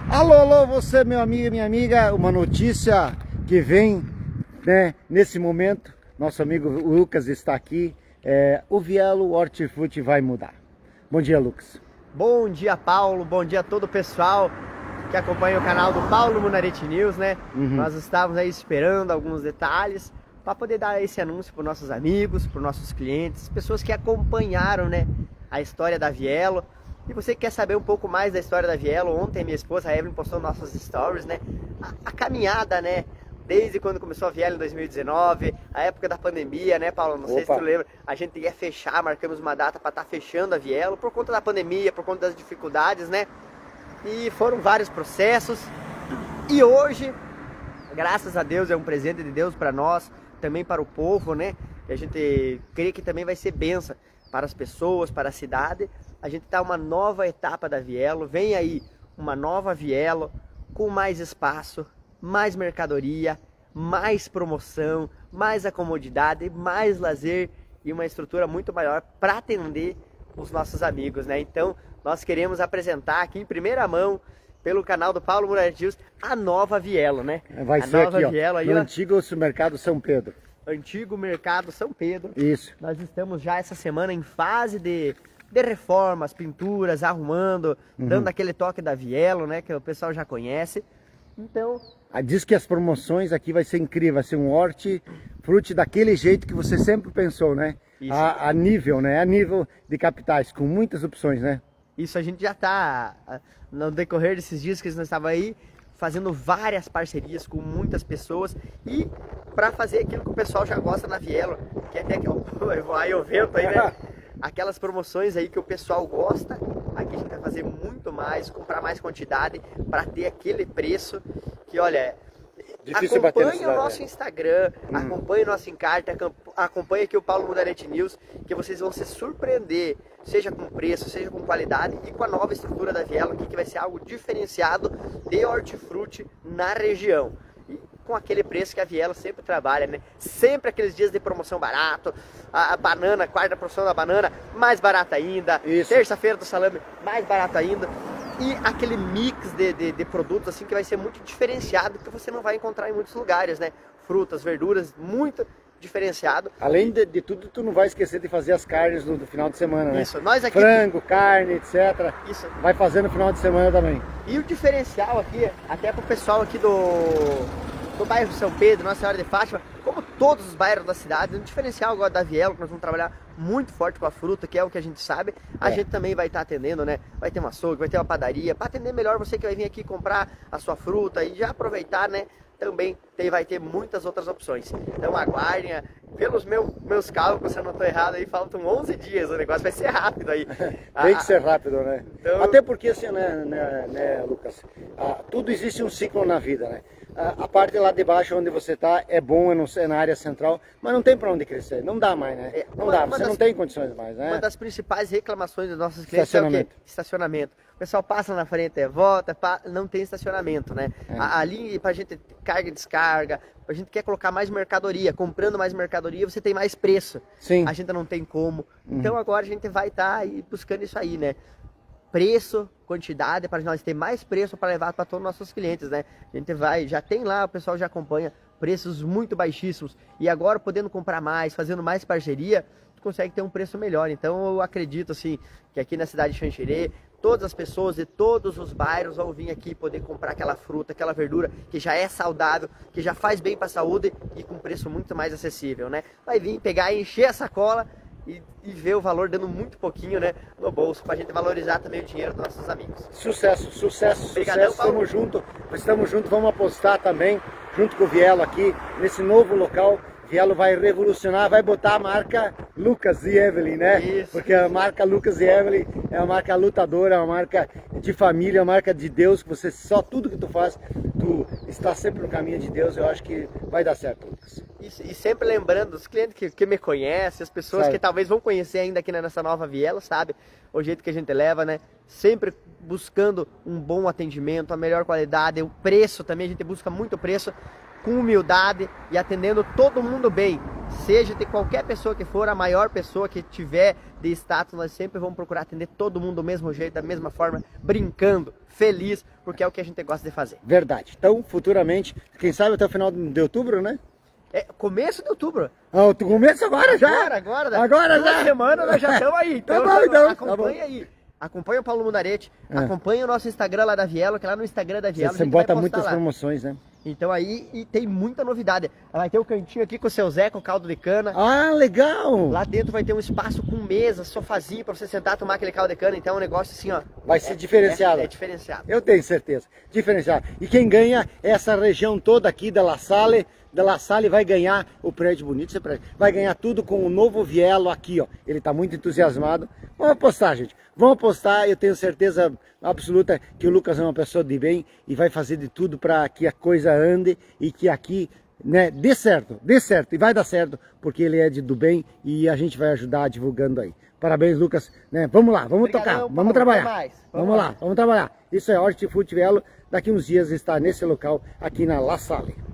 Alô, alô, você, meu amigo e minha amiga, uma notícia que vem, né, nesse momento. Nosso amigo Lucas está aqui. O Vielo Hortifruti vai mudar. Bom dia, Lucas. Bom dia, Paulo. Bom dia a todo o pessoal que acompanha o canal do Paulo Munarete News, né? Nós estávamos aí esperando alguns detalhes para poder dar esse anúncio para os nossos amigos, para os nossos clientes, pessoas que acompanharam, né, a história da Vielo. E você que quer saber um pouco mais da história da Vielo, ontem minha esposa, a Evelyn, postou nossas stories, né? A caminhada, né? Desde quando começou a Vielo em 2019, a época da pandemia, né, Paulo? Não sei se tu lembra, a gente ia fechar, marcamos uma data para estar fechando a Vielo por conta da pandemia, por conta das dificuldades, né? E foram vários processos. E hoje, graças a Deus, é um presente de Deus para nós, também para o povo, né? E a gente crê que também vai ser bênção para as pessoas, para a cidade. A gente tá uma nova etapa da Vielo, vem aí uma nova Vielo com mais espaço, mais mercadoria, mais promoção, mais acomodidade, mais lazer e uma estrutura muito maior para atender os nossos amigos, né? Então, nós queremos apresentar aqui em primeira mão, pelo canal do Paulo Munarete News, a nova Vielo, né? Vai ser aqui, ó, no antigo supermercado São Pedro. Antigo Mercado São Pedro. Isso. Nós estamos já essa semana em fase de reformas, pinturas, arrumando, dando aquele toque da Vielo, né? Que o pessoal já conhece. Então... Diz que as promoções aqui vai ser incrível, vai ser um hortifruti daquele jeito que você sempre pensou, né? A nível, né? A nível de capitais, com muitas opções, né? Isso, a gente já tá, no decorrer desses dias que nós estávamos aí, fazendo várias parcerias com muitas pessoas e para fazer aquilo que o pessoal já gosta na Vielo, que é até que eu vento aí, né? Aquelas promoções aí que o pessoal gosta, aqui a gente vai fazer muito mais, comprar mais quantidade para ter aquele preço que, olha, acompanhe o nosso Instagram, acompanhe o nosso encarte, acompanhe aqui o Paulo Munarete News, que vocês vão se surpreender, seja com preço, seja com qualidade e com a nova estrutura da Vielo aqui, que vai ser algo diferenciado de hortifruti na região. Com aquele preço que a Vielo sempre trabalha, né? Sempre aqueles dias de promoção barato, a banana, quarta promoção da banana, mais barata ainda, terça-feira do salame, mais barato ainda, e aquele mix de produtos assim que vai ser muito diferenciado, que você não vai encontrar em muitos lugares, né? Frutas, verduras, muito diferenciado. Além de tudo, tu não vai esquecer de fazer as carnes do final de semana, né? Isso, nós aqui... Frango, carne, etc. Isso. Vai fazer no final de semana também. E o diferencial aqui, até pro pessoal aqui do bairro São Pedro, Nossa Senhora de Fátima, como todos os bairros da cidade, um diferencial agora da Vielo, que nós vamos trabalhar muito forte com a fruta, que é o que a gente sabe, a gente também vai estar atendendo, né? Vai ter uma açougue, vai ter uma padaria, para atender melhor você que vai vir aqui comprar a sua fruta e já aproveitar, né? Também vai ter muitas outras opções. Então aguardem, pelos meus cálculos, se eu não estou errado, aí faltam 11 dias, o negócio vai ser rápido aí. Tem que ser rápido, né? Então... Até porque assim, né, Lucas, tudo existe um ciclo na vida, né? A parte lá de baixo onde você está é bom, é na área central, mas não tem para onde crescer, não dá mais, né? Não dá, você não tem condições mais, né? Uma das principais reclamações dos nossos clientes é o quê? Estacionamento. O pessoal passa na frente, volta, não tem estacionamento, né? Ali pra gente carga e descarga, a gente quer colocar mais mercadoria, comprando mais mercadoria você tem mais preço. Sim. A gente não tem como. Então agora a gente vai estar aí buscando isso aí, né? Preço, quantidade, para nós ter mais preço para levar para todos os nossos clientes, né? A gente vai, já tem lá, o pessoal já acompanha preços muito baixíssimos e agora podendo comprar mais, fazendo mais parceria, tu consegue ter um preço melhor. Então eu acredito assim que aqui na cidade de Xanxerê, todas as pessoas de todos os bairros vão vir aqui poder comprar aquela fruta, aquela verdura que já é saudável, que já faz bem para a saúde e com preço muito mais acessível, né? Vai vir pegar e encher a sacola e ver o valor dando muito pouquinho, né, no bolso, pra gente valorizar também o dinheiro dos nossos amigos. Sucesso, sucesso, Obrigadão, sucesso, estamos juntos, vamos apostar também, junto com o Vielo aqui, nesse novo local. Vielo vai revolucionar, vai botar a marca Lucas e Evelyn, né? Isso. Porque a marca Lucas e Evelyn é uma marca lutadora, é uma marca de família, é uma marca de Deus, que você só tudo que tu faz, tu está sempre no caminho de Deus. Eu acho que vai dar certo, Lucas. E sempre lembrando, os clientes que me conhecem, as pessoas que talvez vão conhecer ainda aqui nessa nova Vielo, sabe? O jeito que a gente leva, né? Sempre buscando um bom atendimento, a melhor qualidade, o preço também, a gente busca muito preço, com humildade e atendendo todo mundo bem. seja de qualquer pessoa que for, a maior pessoa que tiver de status, nós sempre vamos procurar atender todo mundo do mesmo jeito, da mesma forma, brincando, feliz, porque é o que a gente gosta de fazer. Verdade. Então, futuramente, quem sabe até o final de outubro, né? É começo de outubro. Ah, tu começa agora já? Agora Já. semana nós já estamos aí. Então, Tá bom, então. Acompanha aí. Acompanha o Paulo Munarete, acompanha o nosso Instagram lá da Vielo, que lá no Instagram da Vielo Você bota muitas promoções, né? Então aí, e tem muita novidade. Vai ter o cantinho aqui com o seu Zé, com caldo de cana. Ah, legal! Lá dentro vai ter um espaço com mesa, sofazinho pra você sentar, tomar aquele caldo de cana. Então é um negócio assim, ó. Vai ser diferenciado. É diferenciado. Eu tenho certeza. Diferenciado. E quem ganha essa região toda aqui da La Salle, vai ganhar o prédio bonito, esse prédio. Vai ganhar tudo com o novo Vielo aqui, ó. Ele está muito entusiasmado. Vamos apostar, gente. Vamos apostar. Eu tenho certeza absoluta que o Lucas é uma pessoa de bem e vai fazer de tudo para que a coisa ande e que aqui, né, dê certo e vai dar certo, porque ele é do bem e a gente vai ajudar divulgando aí. Parabéns, Lucas, né? Vamos lá, vamos tocar, vamos trabalhar. Vamos lá, vamos trabalhar. Isso é Hortifruti Vielo. Daqui uns dias está nesse local aqui na La Salle.